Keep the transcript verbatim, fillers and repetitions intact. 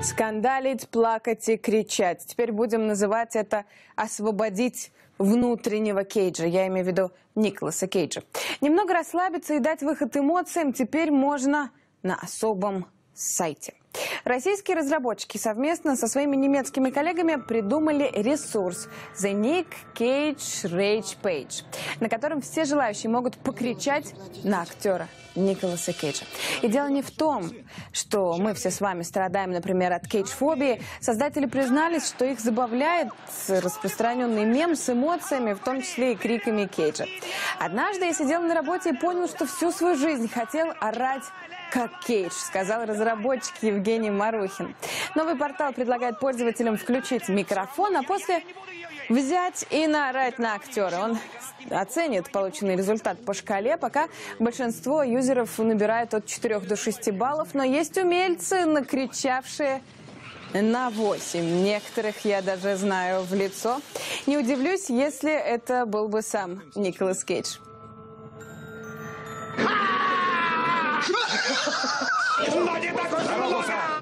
Скандалить, плакать и кричать. Теперь будем называть это «освободить внутреннего Кейджа». Я имею в виду Николаса Кейджа. Немного расслабиться и дать выход эмоциям теперь можно на особом сайте. Российские разработчики совместно со своими немецкими коллегами придумали ресурс The Nick Cage Rage Page, на котором все желающие могут покричать на актера Николаса Кейджа. И дело не в том, что мы все с вами страдаем, например, от кейдж-фобии. Создатели признались, что их забавляет распространенный мем с эмоциями, в том числе и криками Кейджа. Однажды я сидел на работе и понял, что всю свою жизнь хотел орать как Кейдж, сказал разработчик Евгений Марухин. Новый портал предлагает пользователям включить микрофон, а после взять и наорать на актера. Он оценит полученный результат по шкале, пока большинство юзеров набирает от четырёх до шести баллов, но есть умельцы, накричавшие на восемь. Некоторых я даже знаю в лицо. Не удивлюсь, если это был бы сам Николас Кейдж. Но не такой же